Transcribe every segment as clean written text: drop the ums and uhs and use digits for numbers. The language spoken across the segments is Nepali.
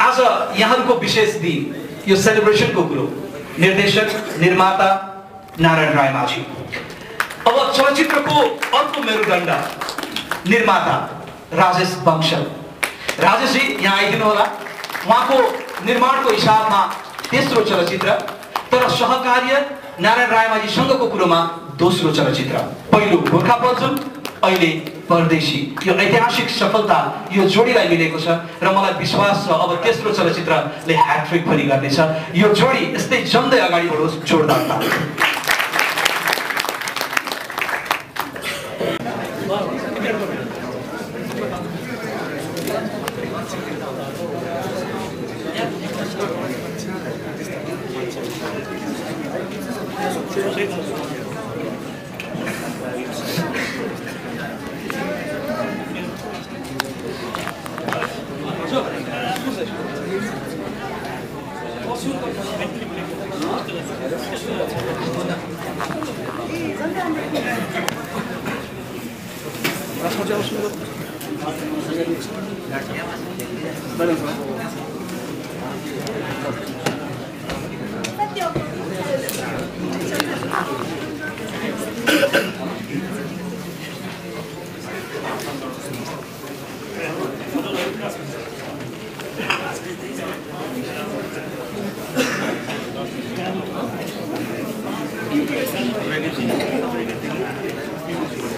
आज यहाँको विशेष दिन यो सेलिब्रेसनको कुरो निर्देशक निर्माता नारायण रायमाझी। अब चलचित्रको अर्को मेरुदण्ड निर्माता राजेश बंसल। राजेशजी यहाँ आइदिनु होला। उहाँको निर्माणको हिसाबमा तेस्रो चलचित्र, तर सहकार्य नारायण रायमाझीसँगको कुरोमा दोस्रो चलचित्र। पहिलो गोर्खापञ्चम, अहिले परदेशी। यो ऐतिहासिक सफलता यो जोडीलाई मिलेको छ र मलाई विश्वास छ अब तेस्रो चलचित्रले ह्याट्रिक पनि गर्नेछ। यो जोडी यस्तै जम्दै अगाडि बढोस्। जोरदार ताली।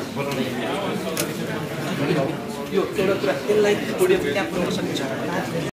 यो एउटा कुरा त्यसलाई पोडियम त्यहाँ पुर्याउन सकिन्छ।